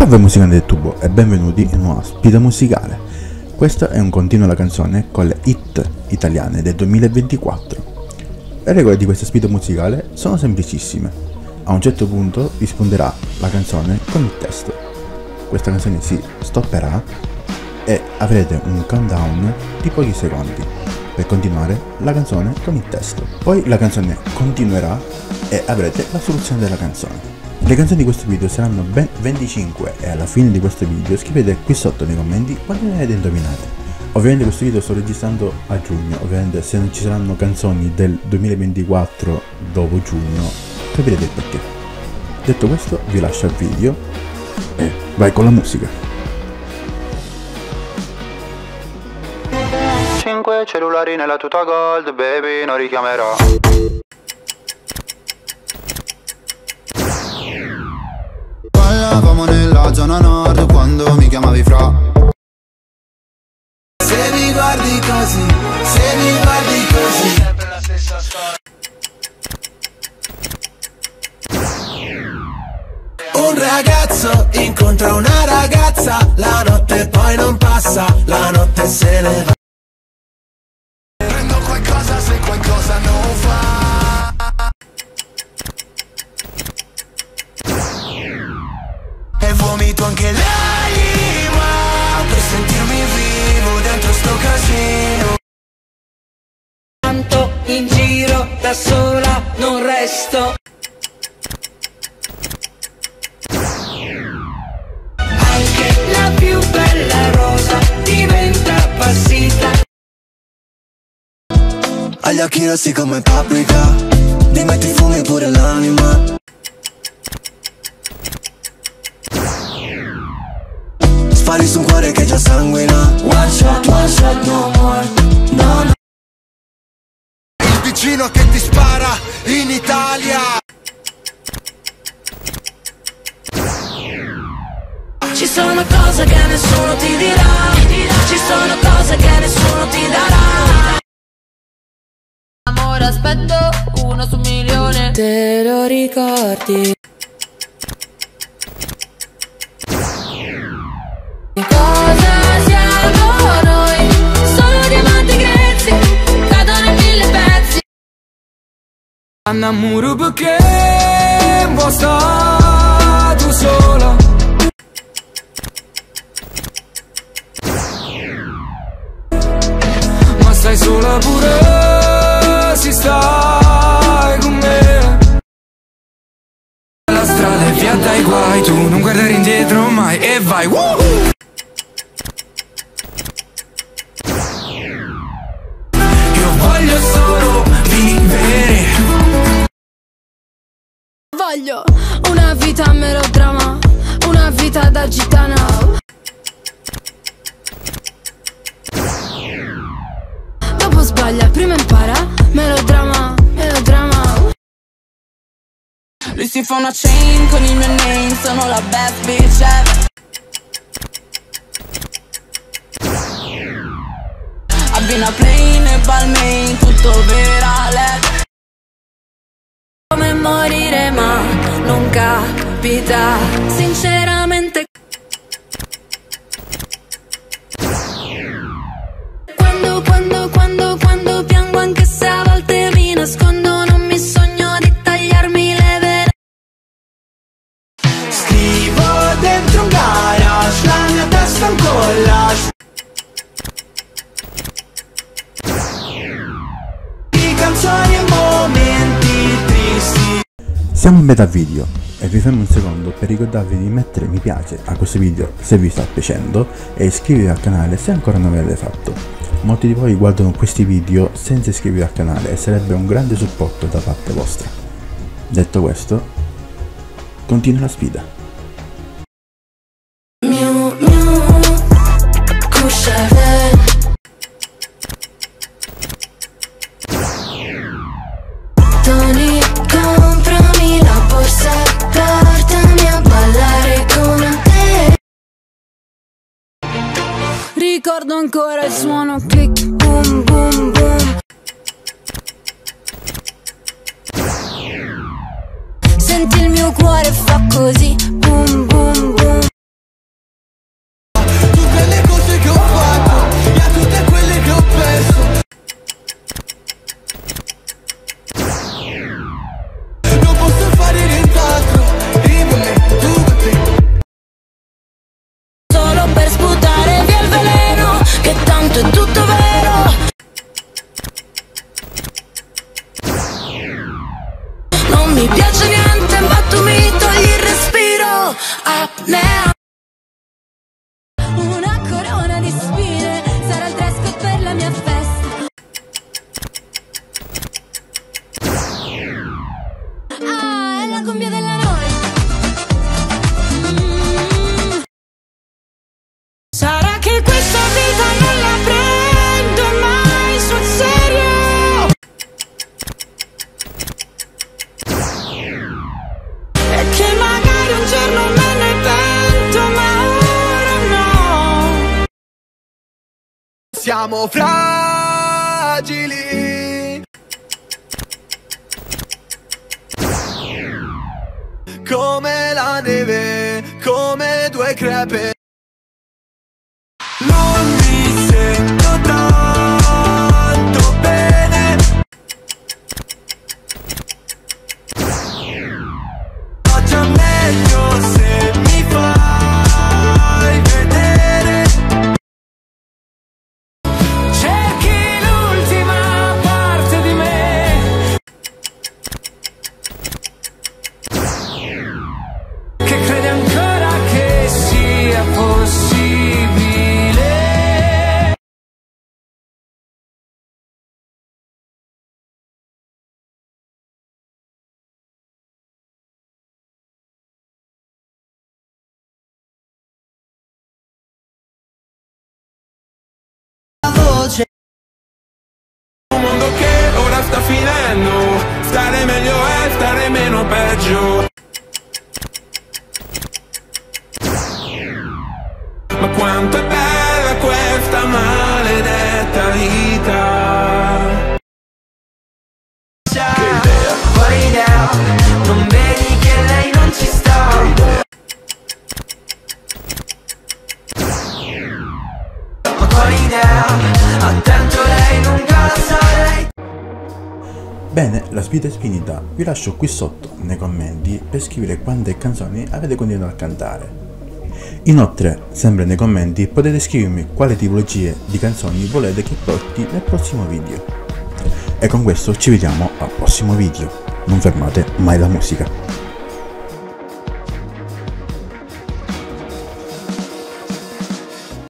Salve musicanti del tubo e benvenuti in una nuova sfida musicale. Questa è un continuo alla canzone con le hit italiane del 2024. Le regole di questa sfida musicale sono semplicissime. A un certo punto risponderà la canzone con il testo. Questa canzone si stopperà e avrete un countdown di pochi secondi per continuare la canzone con il testo. Poi la canzone continuerà e avrete la soluzione della canzone. Le canzoni di questo video saranno ben 25 e alla fine di questo video scrivete qui sotto nei commenti quante ne avete indovinate. Ovviamente questo video sto registrando a giugno, ovviamente se non ci saranno canzoni del 2024 dopo giugno capirete il perché. Detto questo vi lascio al video e vai con la musica. 5 cellulari nella tuta gold, baby, non richiamerò. Parlavamo nella zona nord quando mi chiamavi fra. Se mi guardi così, se mi guardi così, sempre la stessa storia. Un ragazzo incontra una ragazza, la notte poi non passa, la notte se ne va. Prendo qualcosa se qualcosa non fa. E vomito anche l'anima per sentirmi vivo dentro sto casino. Tanto in giro da sola non resto. Anche la più bella rosa diventa appassita. Agli occhi rossi come paprika, mi metti fumi pure l'anima. Spari su un cuore che già sanguina. One shot, no more, no, no. Il vicino che ti spara in Italia. Ci sono cose che nessuno ti dirà, ci sono cose che nessuno ti darà. Amore, aspetto 1 su 1.000.000. Te lo ricordi? Cosa siamo noi? Solo diamanti grezzi, cadono in 1000 pezzi. Annamuro perché vuoi stare tu sola. Ma stai sola pure se stai con me. La strada è via dai guai, tu non guardare indietro mai e vai. Woohoo! Voglio solo vivere. Voglio una vita melodrama, una vita da gitana. Dopo sbaglia, prima impara, melodrama, melodrama. Lui si fa una chain con il mio name, sono la best bitch ever. Abbina plane e Balmain, tutto virale. Come morire ma non capita, sinceramente. Quando piango anche se a volte mi nascondo, non mi sogno di tagliarmi le vene. Scrivo dentro un garage, la mia testa è un collage. Canzoni e momenti tristi. Siamo a metà video e vi fermo un secondo per ricordarvi di mettere mi piace a questo video se vi sta piacendo e iscrivervi al canale se ancora non l'avete fatto. Molti di voi guardano questi video senza iscrivervi al canale e sarebbe un grande supporto da parte vostra. Detto questo, continua la sfida. Tony, comprami la borsa, portami a ballare con te. Ricordo ancora il suono click, boom boom boom. Senti il mio cuore fa così, boom boom boom. Una corona di spine sarà il dress code per la mia festa. Ah, è la cumbia della noia. Sarà che questa vita non la prendo mai sul serio. E che magari un giorno me ne pento, ma ora no. Siamo fragili, come la neve, come due crepe. Non mi sento tanto bene, ma già meglio se mi fai vedere. Cerchi l'ultima parte di me, che crede ancora che sia possibile. Un mondo che ora sta finendo, stare meglio è stare meno peggio. Ma quanto è bella questa maledetta vita. Che idea, quale idea, non vedi che lei non ci sta. Ma quale idea, attento lei lunga la sarei. Bene, la sfida è finita, vi lascio qui sotto nei commenti per scrivere quante canzoni avete continuato a cantare. Inoltre, sempre nei commenti potete scrivermi quale tipologie di canzoni volete che porti nel prossimo video. E con questo ci vediamo al prossimo video, non fermate mai la musica.